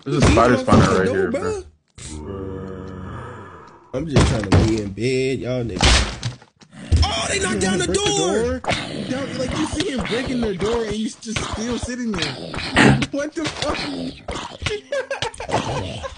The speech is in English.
There's a spider spawner right here, bro. I'm just trying to be in bed, y'all niggas. Oh, they knocked down the door. Like you see him breaking the door and you just still sitting there. What the fuck?